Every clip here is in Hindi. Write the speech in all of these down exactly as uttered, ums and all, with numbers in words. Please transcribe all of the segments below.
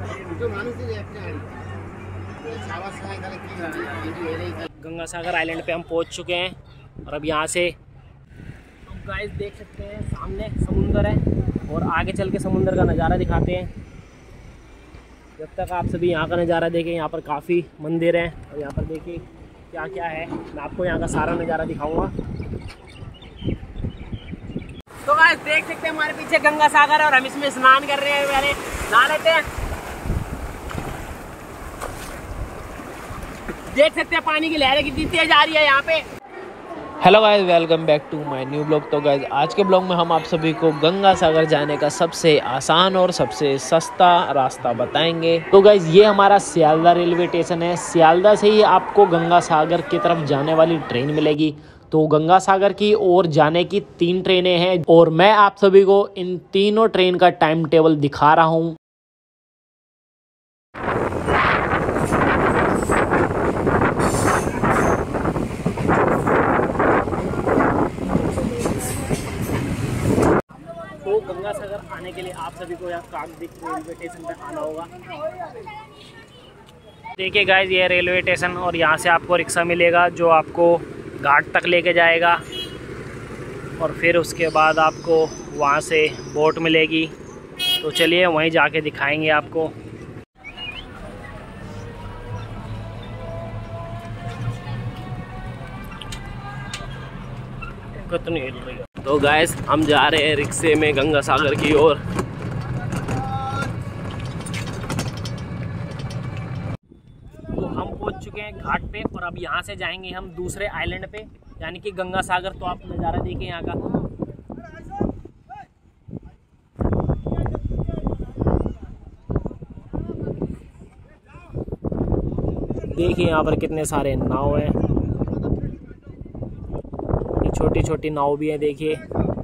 गंगा सागर आइलैंड पे हम पहुंच चुके हैं और अब यहाँ से तो गाइस देख सकते हैं सामने समुंदर है और आगे चल के समुंदर का नज़ारा दिखाते हैं। जब तक आप सभी यहाँ का नज़ारा देखें, यहाँ पर काफ़ी मंदिर हैं और यहाँ पर देखिए क्या क्या है, मैं आपको यहाँ का सारा नज़ारा दिखाऊंगा। तो गाइस देख सकते हैं हमारे पीछे गंगा सागर और हम इसमें स्नान कर रहे हैं, पहले नहा लेते हैं। देख सकते हैं पानी की लहरें कितनी तेज आ रही है यहाँ पे। Hello guys, welcome back to my new blog. तो गाइस आज के ब्लॉग में हम आप सभी को गंगा सागर जाने का सबसे आसान और सबसे सस्ता रास्ता बताएंगे। तो गाइस ये हमारा सियालदा रेलवे स्टेशन है। सियालदा से ही आपको गंगा सागर की तरफ जाने वाली ट्रेन मिलेगी। तो गंगा सागर की ओर जाने की तीन ट्रेनें हैं और मैं आप सभी को इन तीनों ट्रेन का टाइम टेबल दिखा रहा हूँ। तो गंगा सागर आने के लिए आप सभी को यहाँ कागदी रेलवे स्टेशन पे आना होगा। देखिए गाइस ये रेलवे स्टेशन और यहाँ से आपको रिक्शा मिलेगा जो आपको घाट तक लेके जाएगा और फिर उसके बाद आपको वहाँ से बोट मिलेगी। तो चलिए वहीं जाके दिखाएंगे आपको। कितनी हिल रही है। तो गाइस हम जा रहे हैं रिक्शे में गंगा सागर की ओर। तो हम पहुंच चुके हैं घाट पे और अब यहाँ से जाएंगे हम दूसरे आइलैंड पे, यानी कि गंगा सागर। तो आप नज़ारा देखिए यहाँ का। देखिए यहाँ पर कितने सारे नाव हैं, छोटी छोटी नाव भी है देखिए।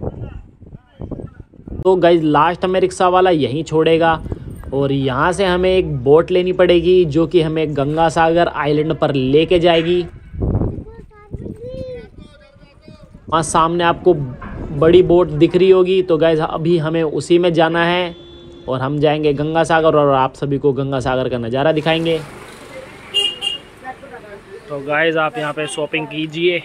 तो गाइस लास्ट में रिक्शा वाला यहीं छोड़ेगा और यहाँ से हमें एक बोट लेनी पड़ेगी जो कि हमें गंगा सागर आइलैंड पर लेके जाएगी। वहाँ सामने आपको बड़ी बोट दिख रही होगी। तो गाइस अभी हमें उसी में जाना है और हम जाएंगे गंगा सागर और आप सभी को गंगा सागर का नज़ारा दिखाएंगे। तो गाइस आप यहाँ पे शॉपिंग कीजिए।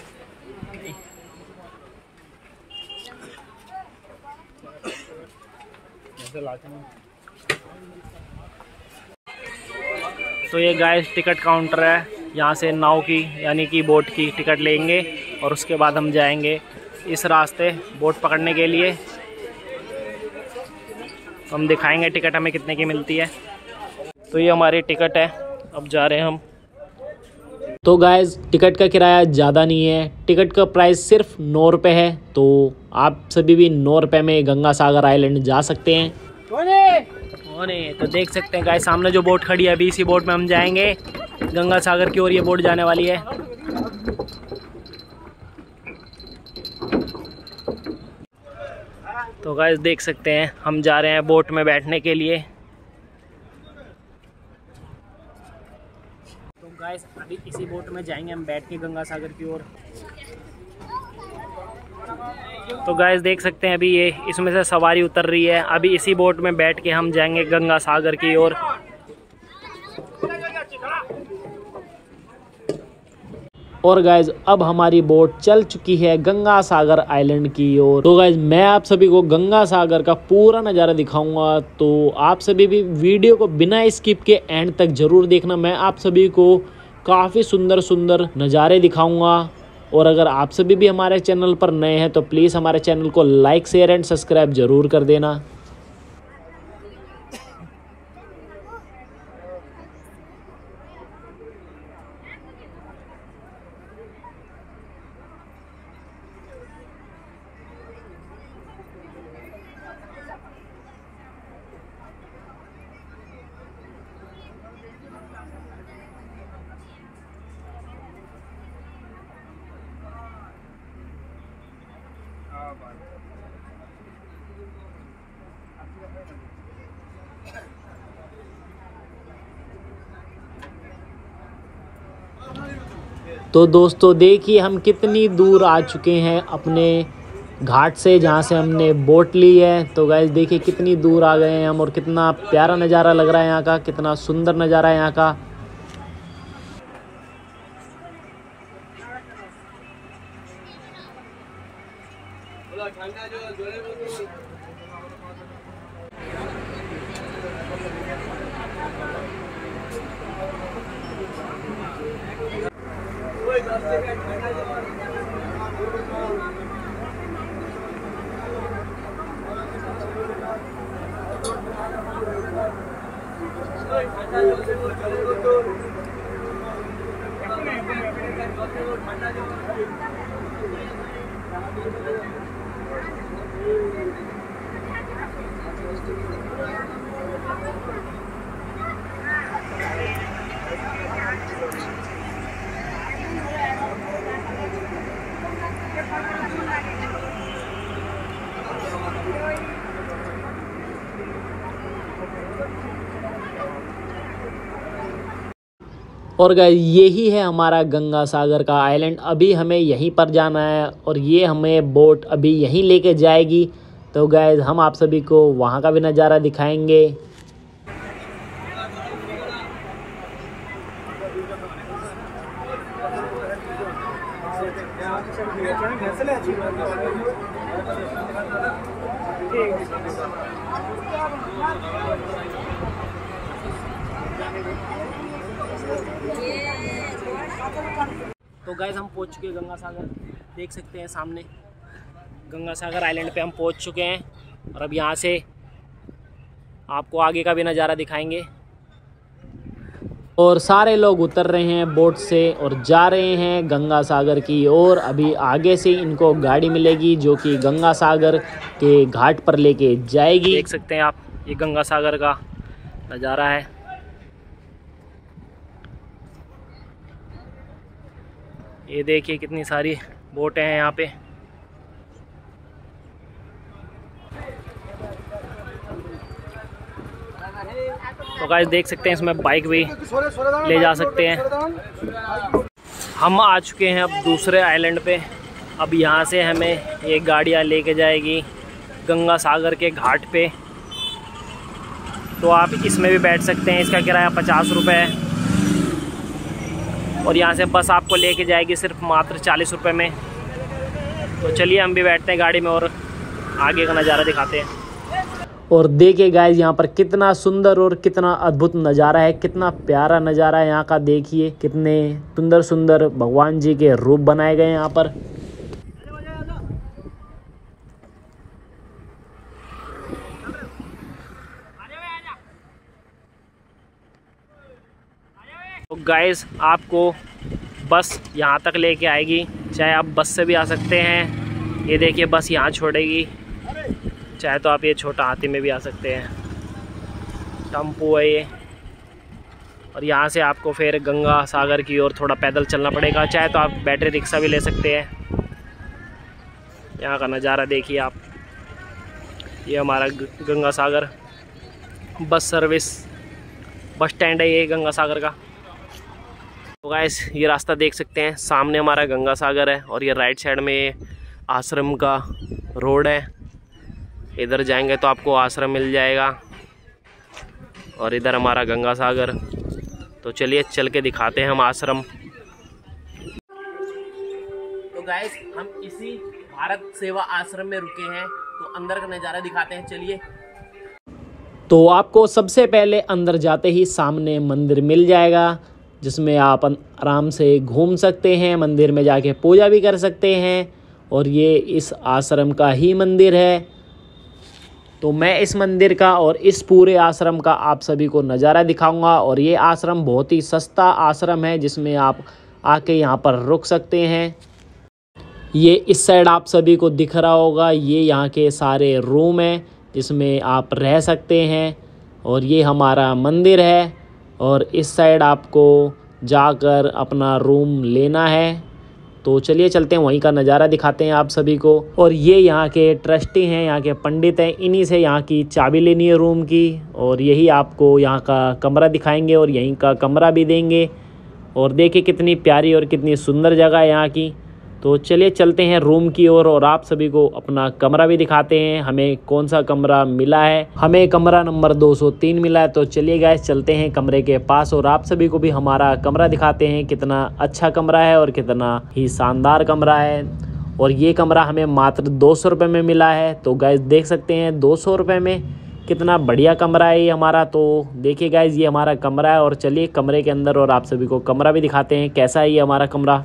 तो ये गाइस टिकट काउंटर है, यहाँ से नाव की यानी कि बोट की टिकट लेंगे और उसके बाद हम जाएंगे इस रास्ते बोट पकड़ने के लिए। तो हम दिखाएंगे टिकट हमें कितने की मिलती है। तो ये हमारी टिकट है, अब जा रहे हैं हम। तो गाइस टिकट का किराया ज़्यादा नहीं है, टिकट का प्राइस सिर्फ नौ रुपये है। तो आप सभी भी नौ रुपये में गंगा सागर आइलैंड जा सकते हैं। तो देख सकते हैं गाइस सामने जो बोट खड़ी है, अभी इसी बोट में हम जाएंगे गंगा सागर की ओर। ये बोट जाने वाली है। तो गाइस देख सकते हैं हम जा रहे हैं बोट में बैठने के लिए। तो गाइस अभी इसी बोट में जाएंगे हम बैठ के गंगा सागर की ओर। तो गाइस देख सकते हैं अभी ये इसमें से सवारी उतर रही है। अभी इसी बोट में बैठ के हम जाएंगे गंगा सागर की ओर। और गाइस अब हमारी बोट चल चुकी है गंगा सागर आइलैंड की ओर। तो गाइस मैं आप सभी को गंगा सागर का पूरा नज़ारा दिखाऊंगा। तो आप सभी भी वीडियो को बिना स्किप के एंड तक जरूर देखना। मैं आप सभी को काफ़ी सुंदर सुंदर नज़ारे दिखाऊंगा। और अगर आप सभी भी हमारे चैनल पर नए हैं तो प्लीज़ हमारे चैनल को लाइक शेयर एंड सब्सक्राइब ज़रूर कर देना। तो दोस्तों देखिए हम कितनी दूर आ चुके हैं अपने घाट से जहाँ से हमने बोट ली है। तो गाइस देखिए कितनी दूर आ गए हैं हम और कितना प्यारा नज़ारा लग रहा है यहाँ का, कितना सुंदर नज़ारा है यहाँ का। और गाइस यही है हमारा गंगा सागर का आइलैंड। अभी हमें यहीं पर जाना है और ये हमें बोट अभी यहीं लेके जाएगी। तो गाइस हम आप सभी को वहाँ का भी नज़ारा दिखाएंगे। तो गाइस हम पहुंच चुके हैं गंगा सागर, देख सकते हैं सामने गंगा सागर आइलैंड पे हम पहुंच चुके हैं। और अब यहाँ से आपको आगे का भी नज़ारा दिखाएंगे। और सारे लोग उतर रहे हैं बोट से और जा रहे हैं गंगा सागर की ओर। अभी आगे से इनको गाड़ी मिलेगी जो कि गंगा सागर के घाट पर लेके जाएगी। देख सकते हैं आप, ये गंगा सागर का नज़ारा है। ये देखिए कितनी सारी बोटें हैं यहाँ पे। तो गाइस देख सकते हैं इसमें बाइक भी ले जा सकते हैं। हम आ चुके हैं अब दूसरे आइलैंड पे। अब यहाँ से हमें ये गाड़ियाँ लेके जाएगी गंगा सागर के घाट पे। तो आप इसमें भी बैठ सकते हैं, इसका किराया पचास रुपये है। और यहाँ से बस आपको लेके जाएगी सिर्फ मात्र चालीस रुपये में। तो चलिए हम भी बैठते हैं गाड़ी में और आगे का नज़ारा दिखाते हैं। और देखिए गाइस यहाँ पर कितना सुंदर और कितना अद्भुत नज़ारा है, कितना प्यारा नज़ारा है यहाँ का। देखिए कितने सुंदर सुंदर भगवान जी के रूप बनाए गए हैं यहाँ पर। तो गाइस आपको बस यहाँ तक लेके आएगी, चाहे आप बस से भी आ सकते हैं। ये देखिए बस यहाँ छोड़ेगी, चाहे तो आप ये छोटा हाथी में भी आ सकते हैं। टम्पू है ये। और यहाँ से आपको फिर गंगा सागर की ओर थोड़ा पैदल चलना पड़ेगा, चाहे तो आप बैटरी रिक्शा भी ले सकते हैं। यहाँ का नज़ारा देखिए आप। ये हमारा Ganga Sagar bus service bus stand है ये गंगा सागर का। तो गाइस ये रास्ता देख सकते हैं, सामने हमारा गंगा सागर है और ये राइट साइड में आश्रम का रोड है। इधर जाएंगे तो आपको आश्रम मिल जाएगा और इधर हमारा गंगा सागर। तो चलिए चल के दिखाते हैं हम आश्रम। तो गाइस हम इसी भारत सेवा आश्रम में रुके हैं, तो अंदर का नज़ारा दिखाते हैं, चलिए। तो आपको सबसे पहले अंदर जाते ही सामने मंदिर मिल जाएगा, जिसमें आप आराम से घूम सकते हैं, मंदिर में जाके पूजा भी कर सकते हैं। और ये इस आश्रम का ही मंदिर है। तो मैं इस मंदिर का और इस पूरे आश्रम का आप सभी को नज़ारा दिखाऊंगा। और ये आश्रम बहुत ही सस्ता आश्रम है, जिसमें आप आके यहाँ पर रुक सकते हैं। ये इस साइड आप सभी को दिख रहा होगा, ये यहाँ के सारे रूम हैं जिसमें आप रह सकते हैं। और ये हमारा मंदिर है और इस साइड आपको जाकर अपना रूम लेना है। तो चलिए चलते हैं, वहीं का नज़ारा दिखाते हैं आप सभी को। और ये यहाँ के ट्रस्टी हैं, यहाँ के पंडित हैं, इन्हीं से यहाँ की चाबी लेनी है रूम की। और यही आपको यहाँ का कमरा दिखाएंगे और यहीं का कमरा भी देंगे। और देखिए कितनी प्यारी और कितनी सुंदर जगह है यहाँ की। तो चलिए चलते हैं रूम की ओर और, और आप सभी को अपना कमरा भी दिखाते हैं हमें कौन सा कमरा मिला है। हमें कमरा नंबर दो सौ तीन मिला है। तो चलिए गाइस चलते हैं कमरे के पास और आप सभी को भी हमारा कमरा दिखाते हैं कितना अच्छा कमरा है और कितना ही शानदार कमरा है। और ये कमरा हमें मात्र दो सौ रुपये में मिला है। तो गाइस देख सकते हैं दो सौ रुपये में कितना बढ़िया कमरा है ये हमारा। तो देखिए गाइस ये हमारा कमरा है और चलिए कमरे के अंदर और आप सभी को कमरा भी दिखाते हैं कैसा है ये हमारा कमरा।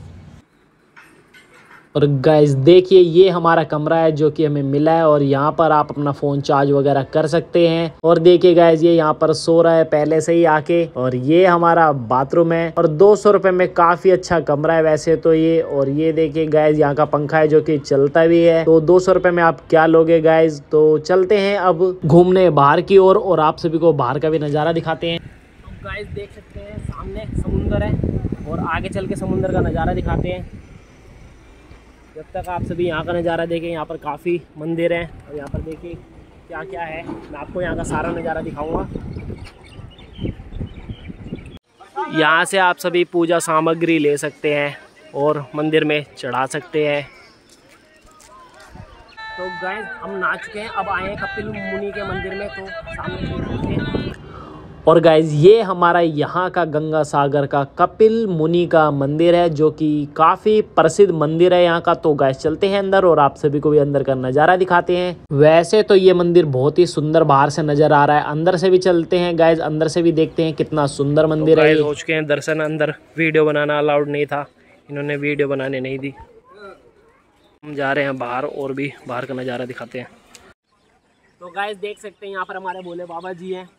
और गाइस देखिए ये हमारा कमरा है जो कि हमें मिला है और यहाँ पर आप अपना फ़ोन चार्ज वगैरह कर सकते हैं। और देखिए गाइस ये यहाँ पर सो रहा है पहले से ही आके। और ये हमारा बाथरूम है और दो सौ रुपये में काफ़ी अच्छा कमरा है वैसे तो ये। और ये देखिए गाइस यहाँ का पंखा है जो कि चलता भी है। तो दो सौ रुपये में आप क्या लोगे गाइस। तो चलते हैं अब घूमने बाहर की ओर और, और आप सभी को बाहर का भी नज़ारा दिखाते हैं। तो गाइस देख सकते हैं सामने समुंदर है और आगे चल के समुंदर का नज़ारा दिखाते हैं। जब तक आप सभी यहाँ का नज़ारा देखें, यहाँ पर काफ़ी मंदिर हैं और यहाँ पर देखिए क्या क्या है। मैं आपको यहाँ का सारा नज़ारा दिखाऊंगा। यहाँ से आप सभी पूजा सामग्री ले सकते हैं और मंदिर में चढ़ा सकते हैं। तो गाइस हम ना चुके हैं, अब आए हैं कपिल मुनि के मंदिर में। तो सामने देखते हैं। और गाइज ये हमारा यहाँ का गंगा सागर का कपिल मुनि का मंदिर है जो कि काफ़ी प्रसिद्ध मंदिर है यहाँ का। तो गाइज चलते हैं अंदर और आप सभी को भी अंदर का नज़ारा दिखाते हैं। वैसे तो ये मंदिर बहुत ही सुंदर बाहर से नज़र आ रहा है, अंदर से भी चलते हैं गाइज, अंदर से भी देखते हैं कितना सुंदर मंदिर तो है। हो चुके हैं दर्शन। अंदर वीडियो बनाना अलाउड नहीं था, इन्होंने वीडियो बनाने नहीं दी। हम जा रहे हैं बाहर और भी बाहर का नज़ारा दिखाते हैं। तो गाइज देख सकते हैं यहाँ पर हमारे भोले बाबा जी हैं।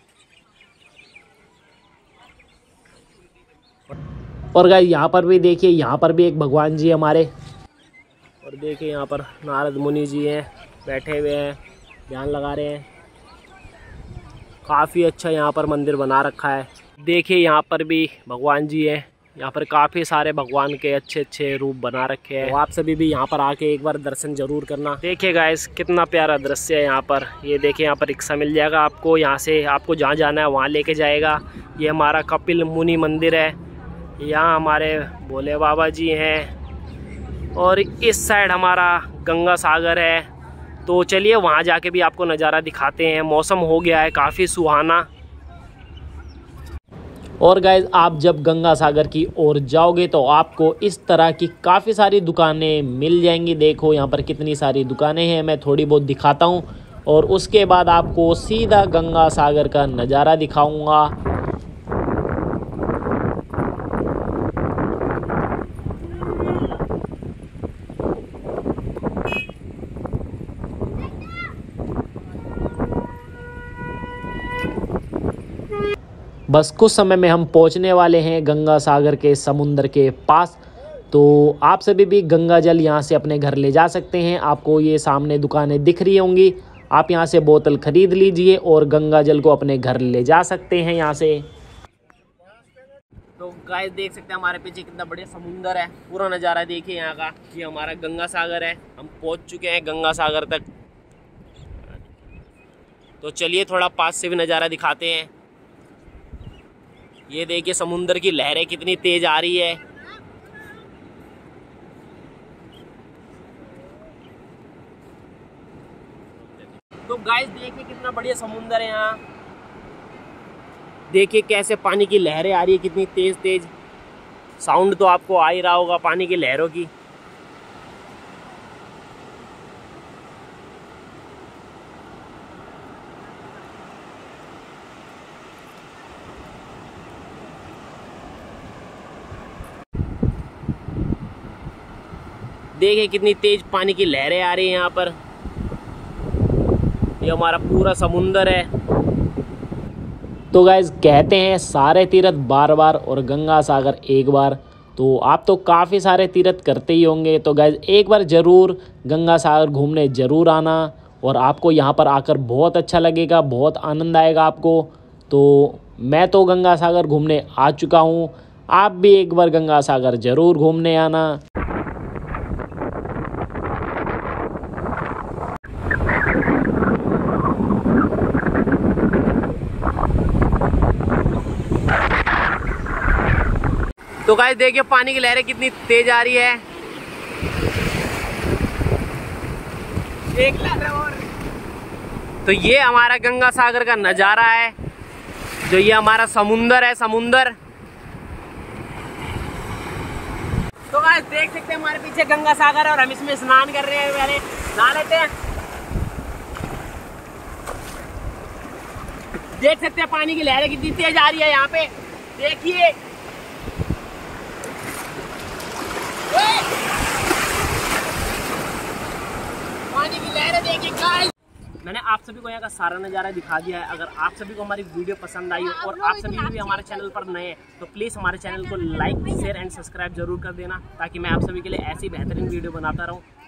और गाइस यहाँ पर भी देखिए, यहाँ पर भी एक भगवान जी हमारे। और देखिए यहाँ पर नारद मुनि जी हैं, बैठे हुए हैं, ध्यान लगा रहे हैं। काफ़ी अच्छा यहाँ पर मंदिर बना रखा है। देखिए यहाँ पर भी भगवान जी हैं। यहाँ पर काफ़ी सारे भगवान के अच्छे अच्छे रूप बना रखे हैं। तो आप सभी भी यहाँ पर आके एक बार दर्शन जरूर करना। देखिए गाइस कितना प्यारा दृश्य है यहाँ पर। ये देखिए यहाँ पर रिक्शा मिल जाएगा आपको, यहाँ से आपको जहाँ जाना है वहाँ लेके जाएगा। ये हमारा कपिल मुनि मंदिर है। यहाँ हमारे भोले बाबा जी हैं और इस साइड हमारा गंगा सागर है। तो चलिए वहाँ जाके भी आपको नज़ारा दिखाते हैं। मौसम हो गया है काफ़ी सुहाना। और गाइज आप जब गंगा सागर की ओर जाओगे तो आपको इस तरह की काफ़ी सारी दुकानें मिल जाएंगी। देखो यहाँ पर कितनी सारी दुकानें हैं, मैं थोड़ी बहुत दिखाता हूँ और उसके बाद आपको सीधा गंगा सागर का नज़ारा दिखाऊंगा। बस कुछ समय में हम पहुंचने वाले हैं गंगा सागर के समुंदर के पास। तो आप सभी भी गंगा जल यहां से अपने घर ले जा सकते हैं। आपको ये सामने दुकानें दिख रही होंगी, आप यहां से बोतल खरीद लीजिए और गंगा जल को अपने घर ले जा सकते हैं यहां से। तो गाइस देख सकते हैं हमारे पीछे कितना बढ़िया समुंदर है। पूरा नज़ारा देखिए यहाँ का। ये हमारा गंगा सागर है। हम पहुँच चुके हैं गंगा सागर तक। तो चलिए थोड़ा पास से भी नज़ारा दिखाते हैं। ये देखिए समुंदर की लहरें कितनी तेज आ रही है। तो गाइस देखिए कितना बढ़िया समुंदर है यहाँ। देखिए कैसे पानी की लहरें आ रही है, कितनी तेज तेज। साउंड तो आपको आ ही रहा होगा पानी की लहरों की। देखिए कितनी तेज पानी की लहरें आ रही है यहाँ पर। ये हमारा पूरा समुंदर है। तो गाइज कहते हैं सारे तीर्थ बार बार और गंगा सागर एक बार। तो आप तो काफ़ी सारे तीर्थ करते ही होंगे। तो गाइज एक बार ज़रूर गंगा सागर घूमने ज़रूर आना और आपको यहाँ पर आकर बहुत अच्छा लगेगा, बहुत आनंद आएगा आपको। तो मैं तो गंगा सागर घूमने आ चुका हूँ, आप भी एक बार गंगा सागर ज़रूर घूमने आना। तो गाइस देखिए पानी की लहरें कितनी तेज आ रही है। एक और तो ये हमारा गंगा सागर का नज़ारा है, जो ये हमारा समुंदर है, समुंदर। तो गाइस देख सकते हैं हमारे पीछे गंगा सागर है और हम इसमें स्नान कर रहे हैं। पहले नहा लेते हैं। देख सकते हैं पानी की लहरें कितनी तेज आ रही है यहाँ पे, देखिए। पानी की लहरें देखिए गाइस। मैंने आप सभी को यहाँ का सारा नज़ारा दिखा दिया है। अगर आप सभी को हमारी वीडियो पसंद आई हो और आप सभी भी हमारे चैनल पर नए हैं तो प्लीज़ हमारे चैनल को लाइक शेयर एंड सब्सक्राइब जरूर कर देना, ताकि मैं आप सभी के लिए ऐसी बेहतरीन वीडियो बनाता रहूँ।